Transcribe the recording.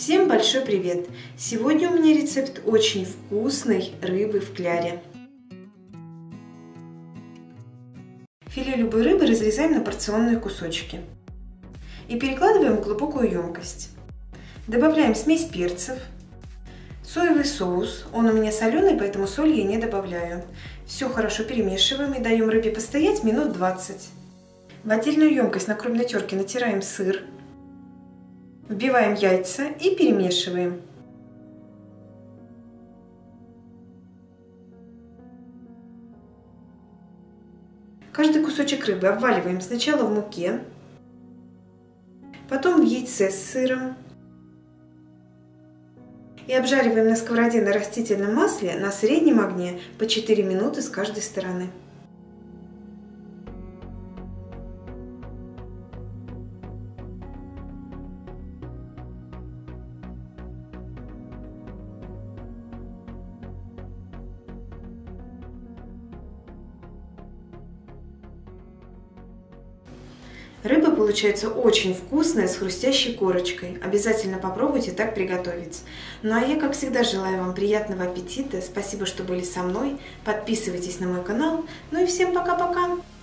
Всем большой привет! Сегодня у меня рецепт очень вкусной рыбы в кляре. Филе любой рыбы разрезаем на порционные кусочки и перекладываем в глубокую емкость. Добавляем смесь перцев, соевый соус, он у меня соленый, поэтому соль я не добавляю. Все хорошо перемешиваем и даем рыбе постоять минут 20. В отдельную емкость на крупной терке натираем сыр. Вбиваем яйца и перемешиваем. Каждый кусочек рыбы обваливаем сначала в муке, потом в яйце с сыром и обжариваем на сковороде на растительном масле на среднем огне по 4 минуты с каждой стороны. Рыба получается очень вкусная, с хрустящей корочкой. Обязательно попробуйте так приготовить. Ну а я, как всегда, желаю вам приятного аппетита. Спасибо, что были со мной. Подписывайтесь на мой канал. Ну и всем пока-пока!